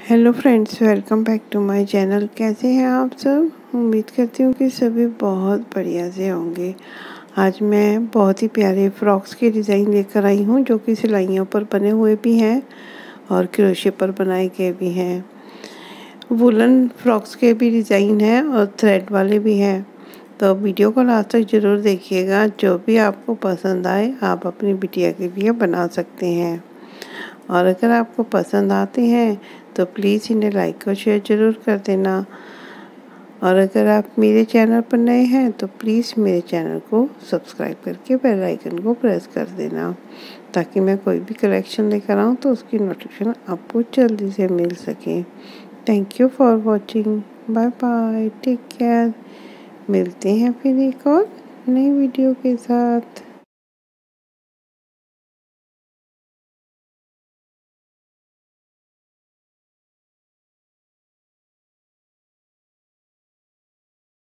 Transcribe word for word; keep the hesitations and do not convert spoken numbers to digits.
Hello friends, welcome back to my channel. कैसे हैं आप सब? उम्मीद करती हूँ कि सभी बहुत बढ़िया से होंगे। आज मैं बहुत ही प्यारे फ्रॉक्स के डिज़ाइन लेकर आई हूँ, जो कि सिलाइयों पर बने हुए भी हैं और क्रोशे पर बनाए गए भी हैं। वुलन फ्रॉक्स के भी डिज़ाइन हैं और थ्रेड वाले भी हैं। तो वीडियो को लास्ट तक ज़रूर देखिएगा। जो भी आपको पसंद आए आप अपनी बिटिया के लिए बना सकते हैं। और अगर आपको पसंद आते हैं तो प्लीज़ इन्हें लाइक और शेयर ज़रूर कर देना। और अगर आप मेरे चैनल पर नए हैं तो प्लीज़ मेरे चैनल को सब्सक्राइब करके बेल आइकन को प्रेस कर देना, ताकि मैं कोई भी कलेक्शन लेकर आऊँ तो उसकी नोटिफिकेशन आपको जल्दी से मिल सके। Thank you for watching. Bye bye, take care. मिलते हैं फिर एक और नई वीडियो के साथ।